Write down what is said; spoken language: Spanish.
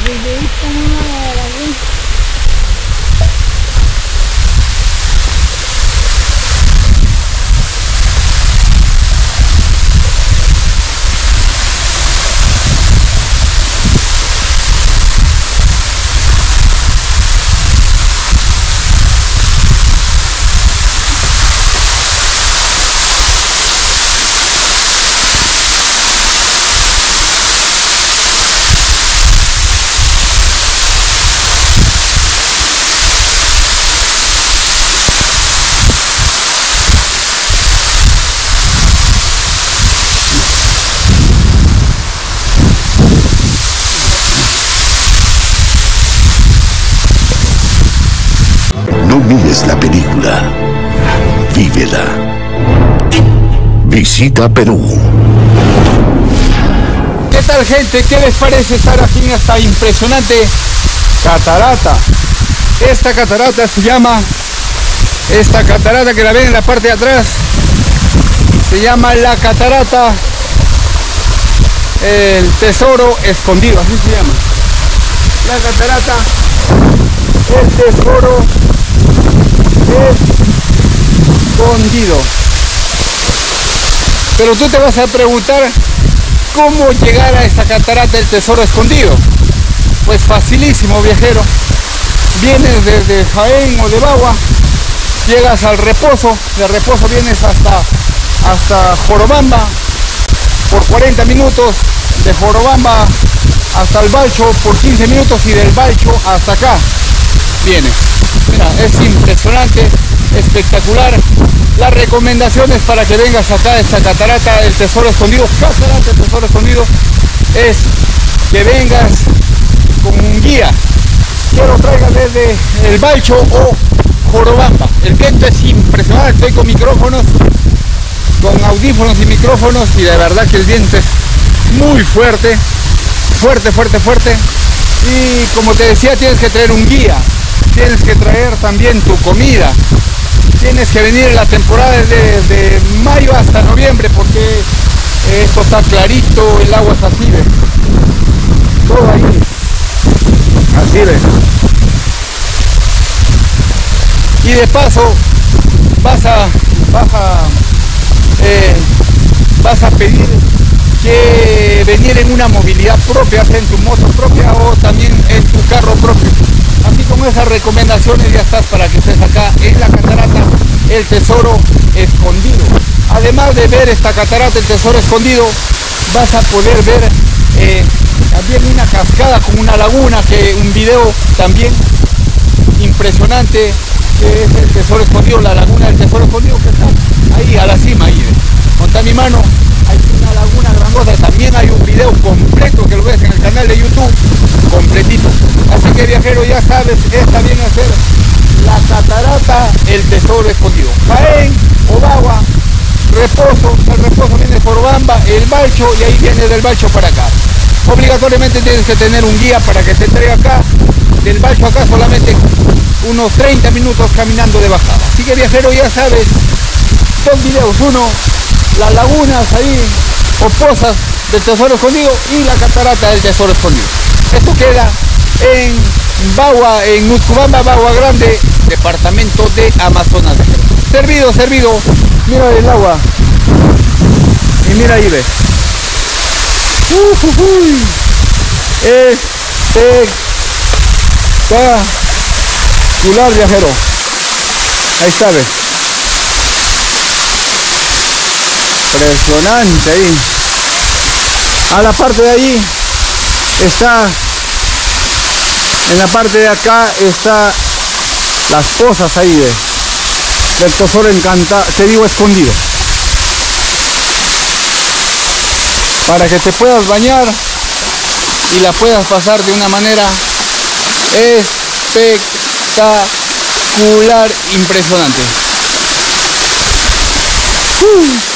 videíto no me grabé. No mires la película, vívela. Visita Perú. ¿Qué tal, gente? ¿Qué les parece estar aquí en esta impresionante catarata? Esta catarata se llama, esta catarata que la ven en la parte de atrás, se llama la catarata El Tesoro Escondido, así se llama. La catarata El Tesoro Escondido. Pero tú te vas a preguntar cómo llegar a esta catarata del Tesoro Escondido. Pues facilísimo, viajero. Vienes desde Jaén o de Bagua, llegas al Reposo, de Reposo vienes hasta Jorobamba por 40 minutos, de Jorobamba hasta el Balcho por 15 minutos y del Balcho hasta acá vienes. Mira, es impresionante, espectacular. Las recomendaciones para que vengas acá a esta catarata del Tesoro Escondido, catarata del Tesoro Escondido, es que vengas con un guía, que lo traigas desde el Balcho o Jorobamba. El viento es impresionante, estoy con micrófonos, con audífonos y micrófonos, y de verdad que el viento es muy fuerte, fuerte, fuerte, fuerte. Y como te decía, tienes que traer un guía, tienes que traer también tu comida, tienes que venir en la temporada de mayo hasta noviembre, porque esto está clarito, el agua es así, ¿ves? Todo ahí, así, ¿ves? Y de paso vas a pedir que venir en una movilidad propia, sea en tu moto propia o también en tu carro propio. Así como esas recomendaciones ya estás para que estés acá en la catarata El Tesoro Escondido. Además de ver esta catarata El Tesoro Escondido, vas a poder ver también una cascada con una laguna, que un video también impresionante, que es el Tesoro Escondido, la laguna del Tesoro Escondido, que está ahí a la cima, ahí con mi mano. Hay una laguna grandota, también hay un video completo que lo ves en el canal de YouTube, completito. Así que, viajero, ya sabes, esta viene a ser la catarata El Tesoro Escondido. Jaén, Bagua, Reposo, el Reposo viene por Bamba, el Balcho, y ahí viene del Balcho para acá. Obligatoriamente tienes que tener un guía para que te traiga acá, del Balcho acá solamente unos 30 minutos caminando de bajada. Así que, viajero, ya sabes, dos videos, uno, las lagunas ahí o pozas del Tesoro Escondido, y la catarata del Tesoro Escondido. Esto queda en Bagua, en Nutcubamba, Bagua Grande, departamento de Amazonas. Servido, servido. Mira el agua y mira ahí, ves. Espectacular, viajero. Ahí está, ves. Impresionante ahí. A la parte de ahí está, en la parte de acá está las pozas ahí del Tesoro Encantado, te digo, escondido, para que te puedas bañar y la puedas pasar de una manera espectacular, impresionante.